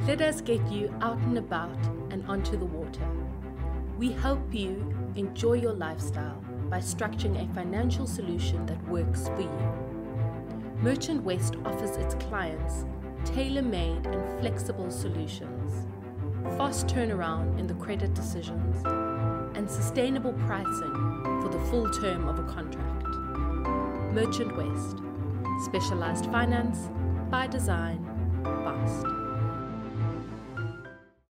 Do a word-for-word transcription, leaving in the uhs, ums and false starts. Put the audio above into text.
Let us get you out and about and onto the water. We help you enjoy your lifestyle by structuring a financial solution that works for you. Merchant West offers its clients tailor-made and flexible solutions, fast turnaround in the credit decisions, and sustainable pricing for the full term of a contract. Merchant West, specialized finance by design, fast.